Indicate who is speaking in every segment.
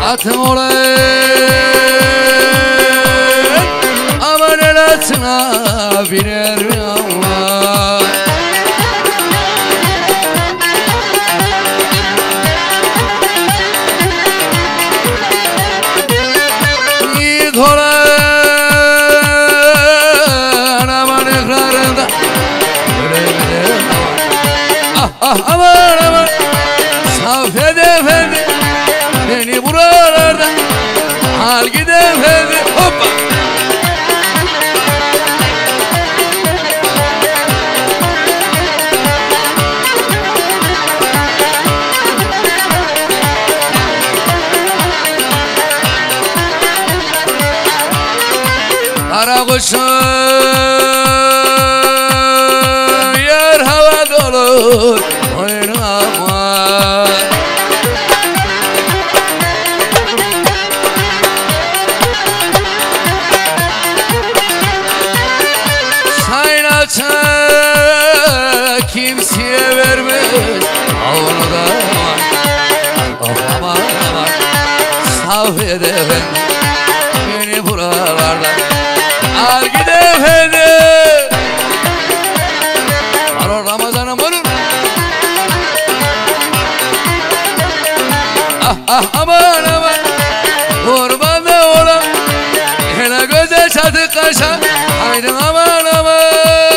Speaker 1: Atın oraya aman el atına biner Allah. Yiğit olan aman ikrarında görebilir aman aman Safet Efendi beni buralarda al git efendi hoppa. Kara kuşun yer hava dolu oynama. Saynaça kimseye vermez onu da aman aman Safet Efendi beni buralarda al git efendi. Alo Ramazan'ım olur. Aman aman kurban da ola hele göze çatık kaşa haydi aman aman.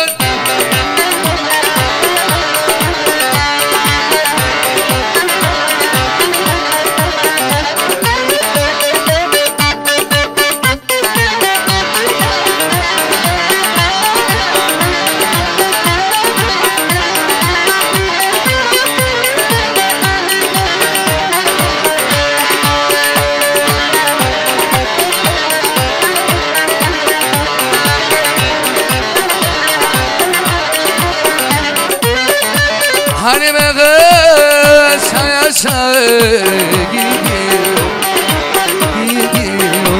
Speaker 1: Hani be kız yaşa gidiyor gidiyor.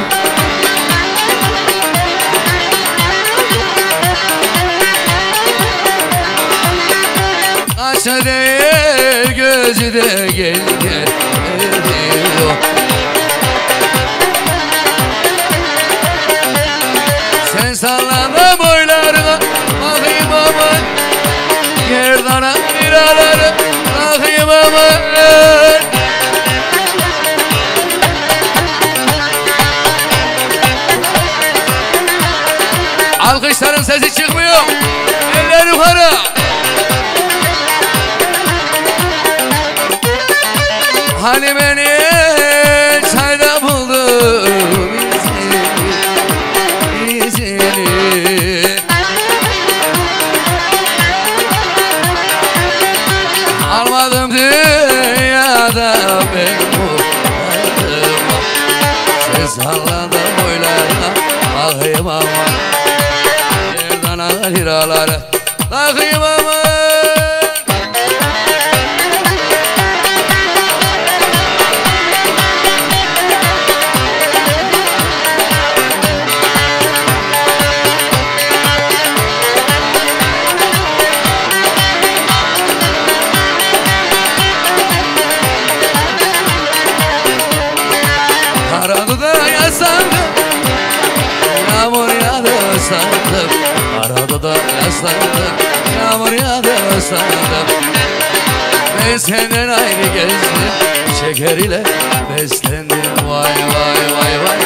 Speaker 1: Kaşı değil gözü de gel gel diyor. Sen sallama boylarına bakayım aman yerdana liraları bakayım aman. Alkışların sesi çıkmıyor. Eller yukarı. Hani beni çayda buldum izini almadım dünyada ben buldum. Sen sallandı boylarına bakayım aman yerden liraları bakayım aman. Arada yaslandım, yağmur yağdı ıslandım. Arada yaslandım, yağmur yağdı ıslandım. Ben senden ayrı gezdim, şeker ile beslendim. Vay vay vay vay.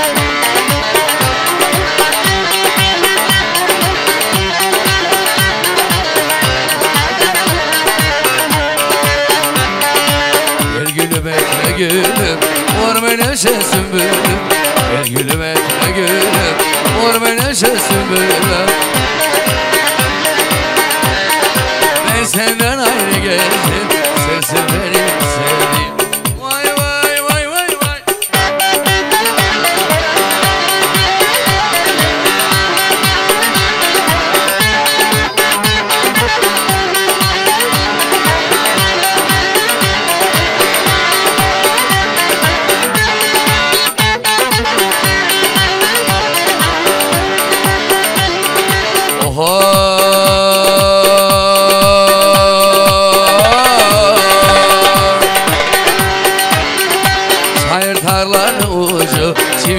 Speaker 1: Gel gülüm etme gülüm, mor menevşe sümbülüm. Gel gülüm etme gülüm, mor menevşe sümbülüm. Ben senden ayrı gezdim, sensin benim sevdiğim. Vay vay vay vay vay.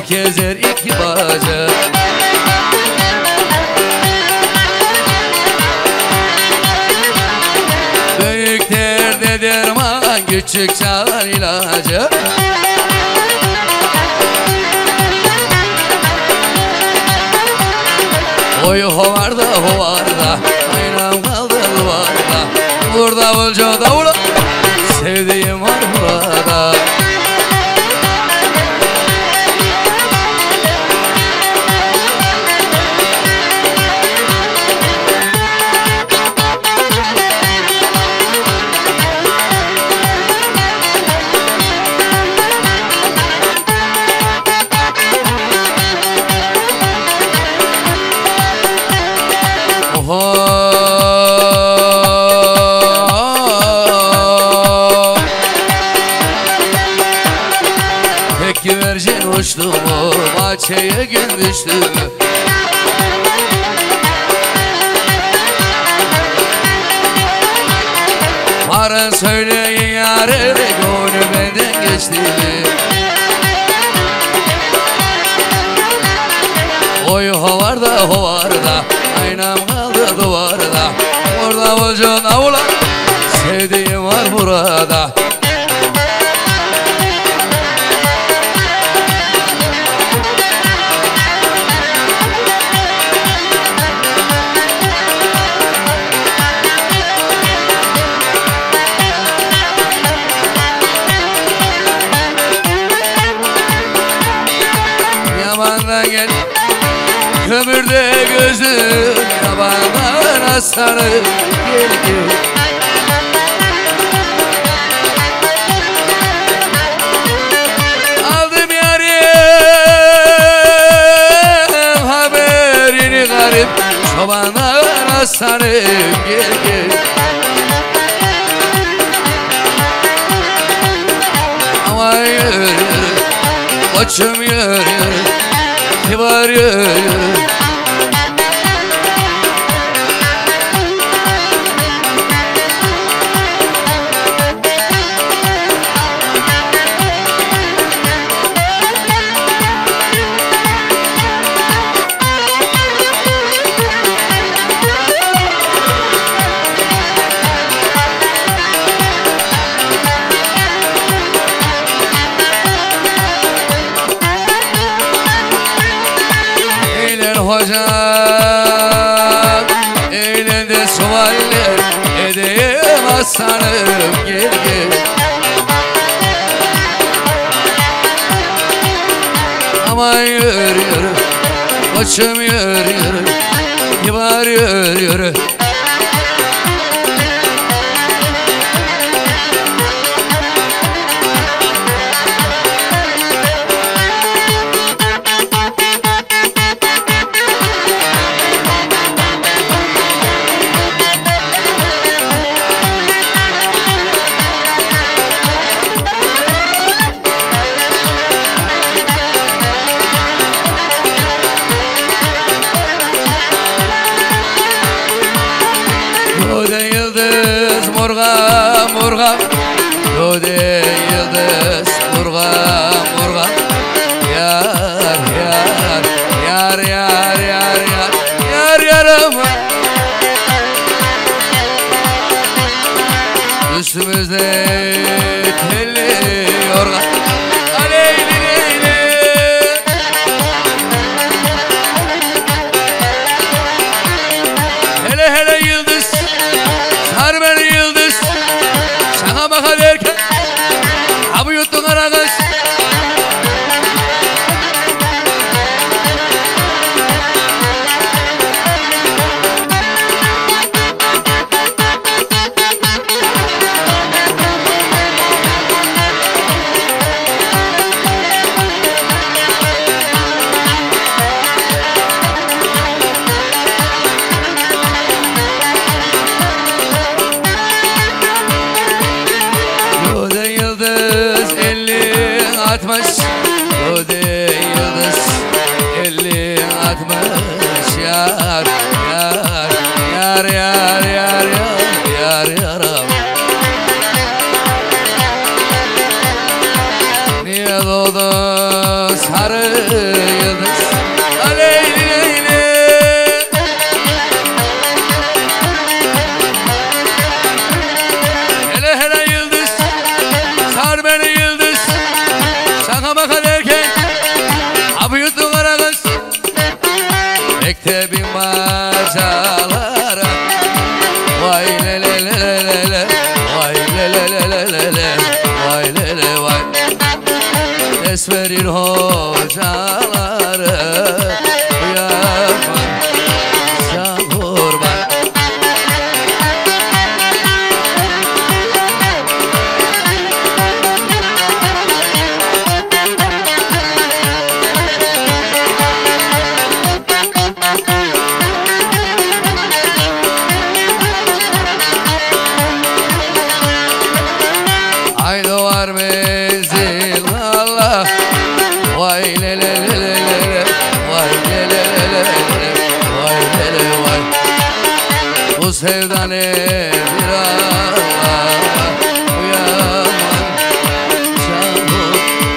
Speaker 1: kezer iki bacak. Büyük derde derman, küçük çağır ilacı. Oy hovarda hovarda, aynam kaldı duvarda. Burada bulca davula, sevdiğim var burada. Pek güvercin uçtu mu, bahçeye gün düştü mü? Varın söyleyin yâre, gönlü benden geçti mi? Oy hovarda hovarda, aynam kaldı duvarda. Orada bulcun avula, sevdiğim var burada. Yamandan gel, kömürde gözüm, yabandan aslanım gel gel. Aldım yarim haberini garip, çobandan aslanım gel gel. Aman yürü yürü, koçum yürü yürü, kibar yürü yürü. Hocam eğlendi suvaller, edeyim aslanım gel gel. Aman yürü yürü, koçum yürü yürü, kibar yürü yürü. Göde yıldız murga murga, göde yıldız murga murga. Yar yar yar yar yar yar yar yarım. Üstümüzde telli yorgan, aleyli leyli. Hele hele yıldız, sar beni yıldız. Sana baka derken, ha bu yuttun ara kız. Göde yıldız 50-60 yar yar yar yar yar yar yaram. Niye doğdun sarı yıldız Aleyli hele hele yıldız sar beni yıldız şaka baka derken abi yuttu kara kız mektebin bacalara vay le le le le le vay le le le le le le vay le le vay ders verir hocaları uyanman can kurban ay doğar menzil Allah vay le le le le le vay le le le le vay le le vay bu sevda nedir Allah uyanman canım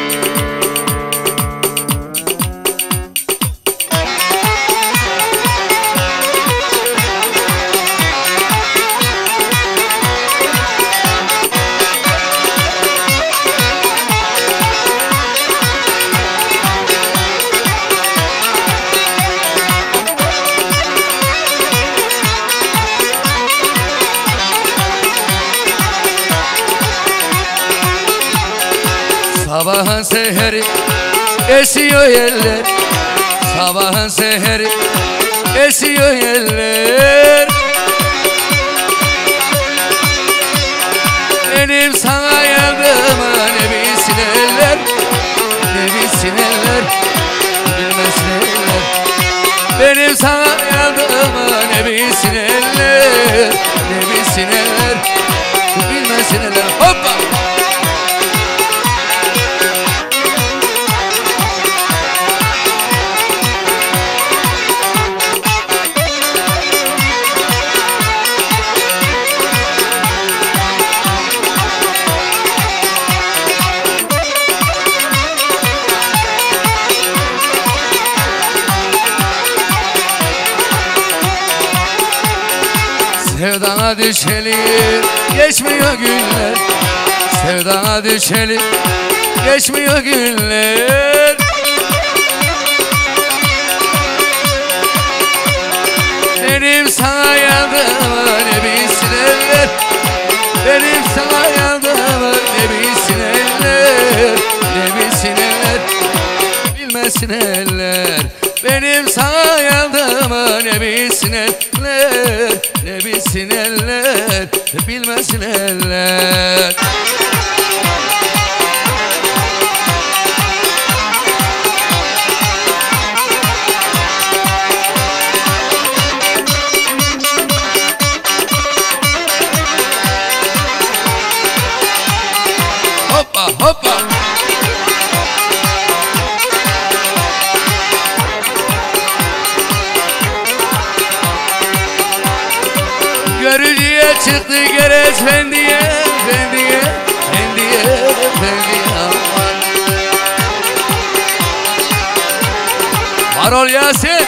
Speaker 1: sabahın seheri esiyor yeller sabahın seheri esiyor yeller benim sana yardımı ne bilsin eller ne bilsin eller bilmesin eller benim sana yardımı ne bilsin eller ne bilsin eller bilmesin eller hoppa sevdana düşeli geçmiyor günler sevdana düşeli geçmiyor günler benim sana yardımı ne bilsin eller benim sana yardımı ne bilsin eller ne bilsin eller bilmesin eller benim sana yardımı ne bilsin eller ne bilsin eller bilmesin eller hoppa hoppa görücüye çıktı Gerez Efendi'ye Efendi'ye Efendi'ye Efendi'ye aman var ol Yasin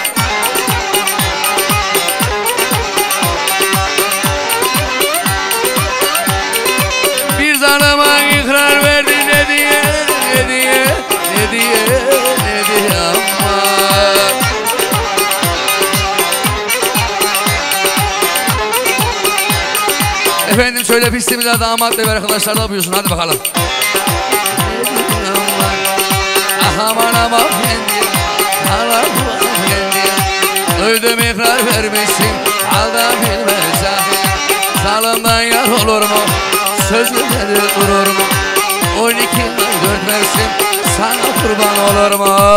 Speaker 1: bir zanıma ikrar verdi ne diye ne diye ne diye ne diye aman efendim söyle pistimize damat ve arkadaşlar da buyursun hadi bakalım aman aman efendim aman efendim duydum ikrar vermişsin alda bilmez salımdan yar olur mu sözleri durur mu 12 ay 4 versin sana kurban olur mu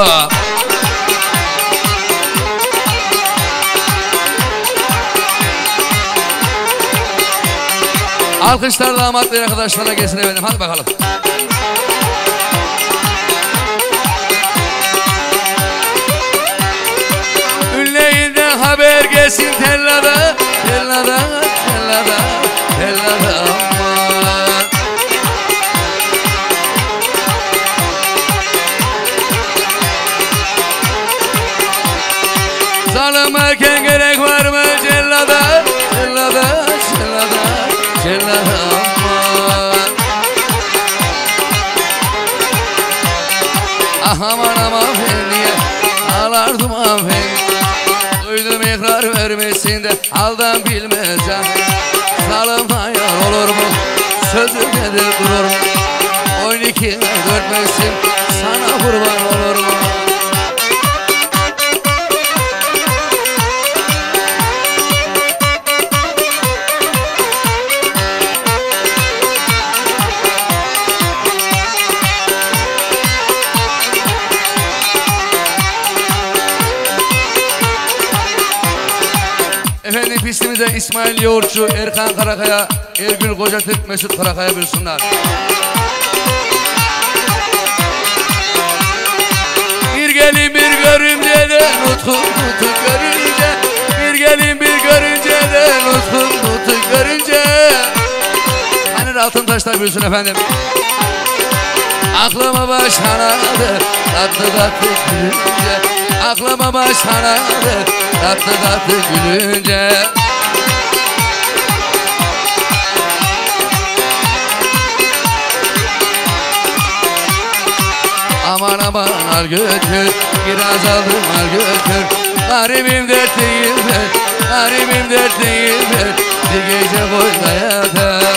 Speaker 1: alkışlar damat ve arkadaşlara gelsin efendim hadi bakalım ünleyinden haber gelsin tellada tellada tellada tellada aman Alınmarken gerek var mı cellada? Cellada, cellada, cellada aman. Ah aman aman niye ağlardım aman. Duydum ikrar vermesin de aldan bilmezem. Salımdan yar olur mu? Sözüm nedir durur mu? 12 4 mevsim sana kurban olur mu? Efendim pistimize İsmail Yoğurtçu, Erkan Karakaya, Ergül Kocatürk, Mesut Karakaya buyursunlar. Bir gelin bir görünce de nutkum tutuk görünce. Bir gelin bir görünce de nutkum tutuk görünce. Hani altın taşlar buyursun efendim. Aklıma başhanadır tatlı tatlı gülünce. Aklıma başhanadır tatlı tatlı gülünce. Aman aman al götür, biraz aldım al götür. Garibim dert değildir, garibim dert değildir. Bir gece boyunca yatar.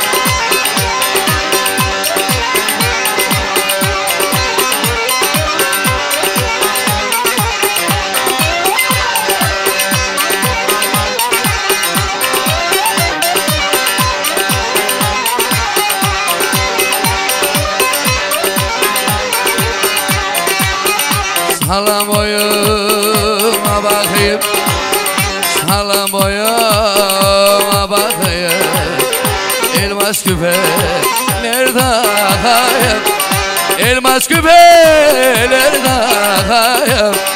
Speaker 1: Salam boyuma bakayım, salam boyuma bakayım. Elmas küpeler takayım, elmas küpeler takayım.